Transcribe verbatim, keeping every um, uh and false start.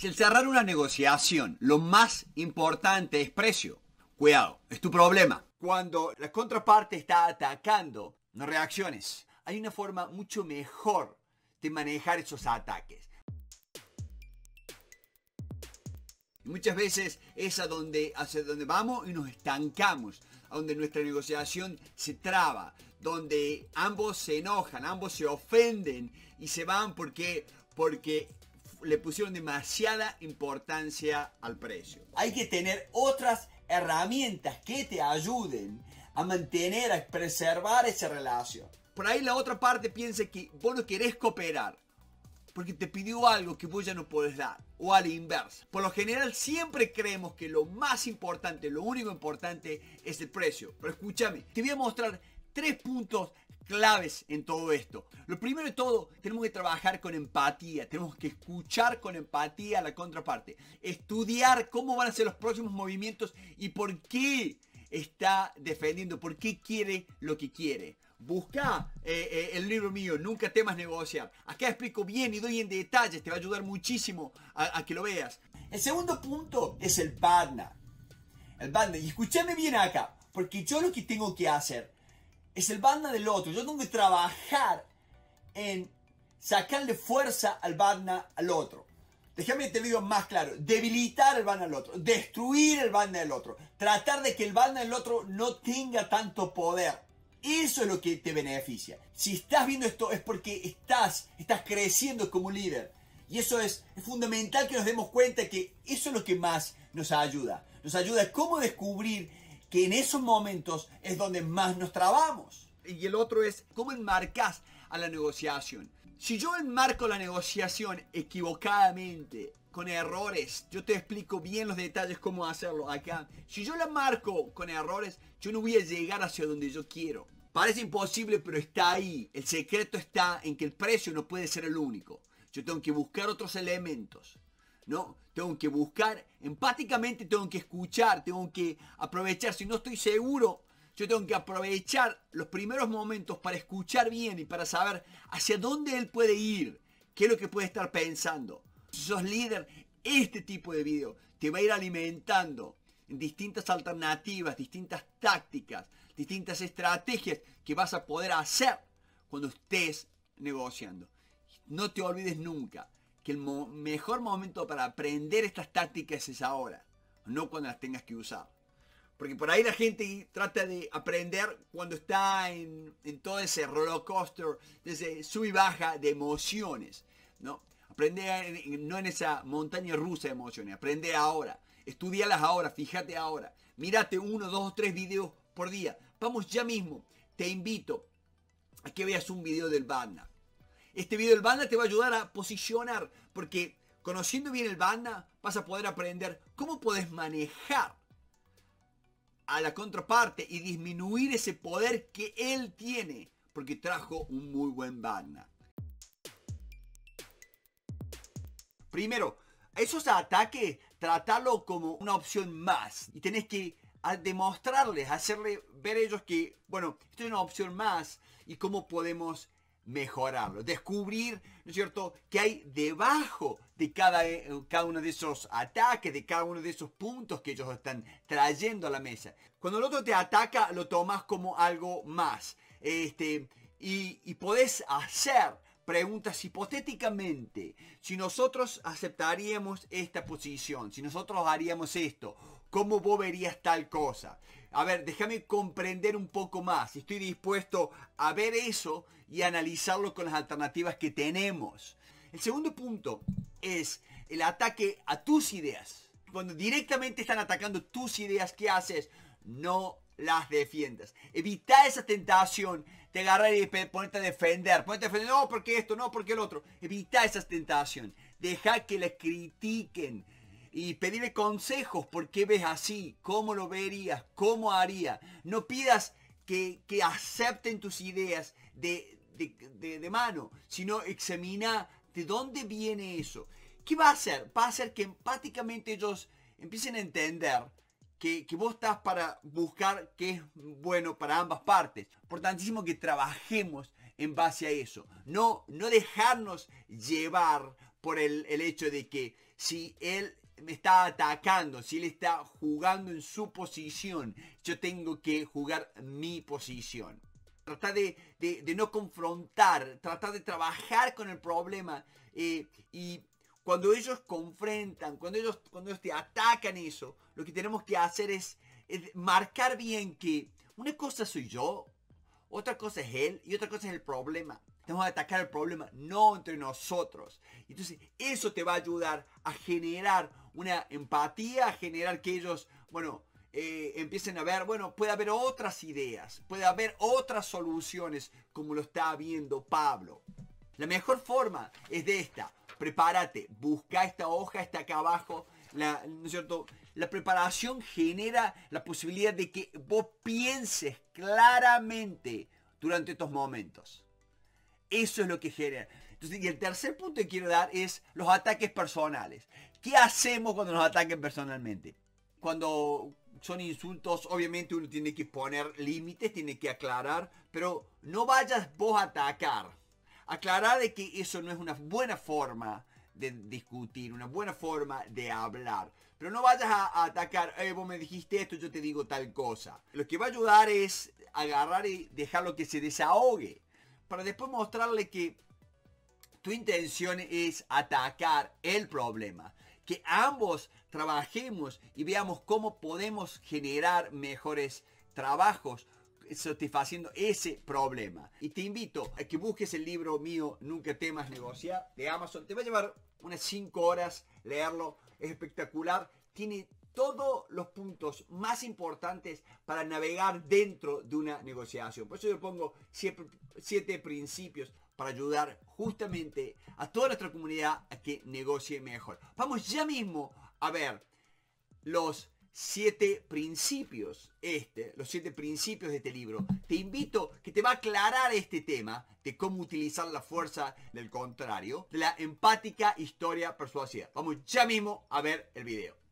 Si al cerrar una negociación lo más importante es precio, cuidado, es tu problema. Cuando la contraparte está atacando, no reacciones. Hay una forma mucho mejor de manejar esos ataques. Y muchas veces es a donde, hacia donde vamos y nos estancamos, a donde nuestra negociación se traba, donde ambos se enojan, ambos se ofenden y se van porque, porque le pusieron demasiada importancia al precio. Hay que tener otras herramientas que te ayuden a mantener, a preservar esa relación. Por ahí la otra parte piensa que vos no querés cooperar porque te pidió algo que vos ya no podés dar, o a la inversa. Por lo general siempre creemos que lo más importante, lo único importante es el precio. Pero escúchame, te voy a mostrar tres puntos claves en todo esto. Lo primero de todo, tenemos que trabajar con empatía, tenemos que escuchar con empatía a la contraparte, estudiar cómo van a ser los próximos movimientos y por qué está defendiendo, por qué quiere lo que quiere. Busca eh, eh, el libro mío, Nunca temas negociar. Acá explico bien y doy en detalles, te va a ayudar muchísimo a, a que lo veas. El segundo punto es el partner. El partner, y escúchame bien acá, porque yo lo que tengo que hacer es el partner del otro. Yo tengo que trabajar en sacarle fuerza al partner al otro. Déjame que te lo digo más claro. Debilitar el partner al otro. Destruir el partner del otro. Tratar de que el partner del otro no tenga tanto poder. Eso es lo que te beneficia. Si estás viendo esto es porque estás, estás creciendo como líder. Y eso es, es fundamental que nos demos cuenta que eso es lo que más nos ayuda. Nos ayuda a cómo descubrir que en esos momentos es donde más nos trabamos. Y el otro es cómo enmarcas a la negociación. Si yo enmarco la negociación equivocadamente, con errores, yo te explico bien los detalles cómo hacerlo acá. Si yo la marco con errores, yo no voy a llegar hacia donde yo quiero. Parece imposible, pero está ahí. El secreto está en que el precio no puede ser el único. Yo tengo que buscar otros elementos, ¿no? Tengo que buscar empáticamente, tengo que escuchar, tengo que aprovechar. Si no estoy seguro, yo tengo que aprovechar los primeros momentos para escuchar bien y para saber hacia dónde él puede ir, qué es lo que puede estar pensando. Si sos líder, este tipo de video te va a ir alimentando en distintas alternativas, distintas tácticas, distintas estrategias que vas a poder hacer cuando estés negociando. No te olvides nunca que el mo- mejor momento para aprender estas tácticas es ahora, no cuando las tengas que usar. Porque por ahí la gente trata de aprender cuando está en, en todo ese roller coaster, ese sub y baja de emociones, ¿no? Aprende en, no en esa montaña rusa de emociones, aprende ahora, estudialas ahora, fíjate ahora, mírate uno, dos o tres videos por día. Vamos ya mismo, te invito a que veas un video del Banda. Este video del Banda te va a ayudar a posicionar, porque conociendo bien el Banda vas a poder aprender cómo puedes manejar a la contraparte y disminuir ese poder que él tiene, porque trajo un muy buen Banda. Primero, esos ataques, tratarlo como una opción más. Y tenés que demostrarles, hacerle ver a ellos que, bueno, esto es una opción más y cómo podemos mejorarlo. Descubrir, ¿no es cierto?, que hay debajo de cada, cada uno de esos ataques, de cada uno de esos puntos que ellos están trayendo a la mesa. Cuando el otro te ataca, lo tomas como algo más. Este, y, y podés hacer preguntas hipotéticamente. Si nosotros aceptaríamos esta posición, si nosotros haríamos esto, ¿cómo vos verías tal cosa? A ver, déjame comprender un poco más. Estoy dispuesto a ver eso y analizarlo con las alternativas que tenemos. El segundo punto es el ataque a tus ideas. Cuando directamente están atacando tus ideas, ¿qué haces? No las defiendas. Evita esa tentación de agarrar y ponerte a defender. Ponerte a defender, no, porque esto, no, porque el otro. Evita esa tentación. Deja que la critiquen. Y pedirle consejos, ¿por qué ves así? ¿Cómo lo verías? ¿Cómo haría? No pidas que, que acepten tus ideas de, de, de, de mano, sino examina de dónde viene eso. ¿Qué va a hacer? Va a hacer que empáticamente ellos empiecen a entender que, que vos estás para buscar qué es bueno para ambas partes. Importantísimo que trabajemos en base a eso. No, no dejarnos llevar por el, el hecho de que si él me está atacando, si él está jugando en su posición, yo tengo que jugar mi posición. Tratar de, de, de no confrontar, tratar de trabajar con el problema. Eh, y cuando ellos confrontan, cuando ellos, cuando ellos te atacan eso, lo que tenemos que hacer es, es marcar bien que una cosa soy yo, otra cosa es él y otra cosa es el problema. Tenemos que atacar el problema, no entre nosotros. Entonces, eso te va a ayudar a generar una empatía, a generar que ellos, bueno, eh, empiecen a ver, bueno, puede haber otras ideas, puede haber otras soluciones, como lo está viendo Pablo. La mejor forma es de esta. Prepárate, busca esta hoja, está acá abajo. La, ¿no es cierto? La preparación genera la posibilidad de que vos pienses claramente durante estos momentos. Eso es lo que genera. Entonces, y el tercer punto que quiero dar es los ataques personales. ¿Qué hacemos cuando nos ataquen personalmente? Cuando son insultos, obviamente uno tiene que poner límites, tiene que aclarar, pero no vayas vos a atacar. Aclarar de que eso no es una buena forma de discutir, una buena forma de hablar. Pero no vayas a, a atacar, eh, vos me dijiste esto, yo te digo tal cosa. Lo que va a ayudar es agarrar y dejarlo que se desahogue, para después mostrarle que tu intención es atacar el problema. Que ambos trabajemos y veamos cómo podemos generar mejores trabajos satisfaciendo ese problema. Y te invito a que busques el libro mío Nunca temas negociar de Amazon. Te va a llevar unas cinco horas leerlo. Es espectacular. Tiene todos los puntos más importantes para navegar dentro de una negociación. Por eso yo pongo siete, siete principios para ayudar justamente a toda nuestra comunidad a que negocie mejor. Vamos ya mismo a ver los siete principios, este, los siete principios de este libro. Te invito que te va a aclarar este tema de cómo utilizar la fuerza del contrario, de la empática historia persuasiva. Vamos ya mismo a ver el video.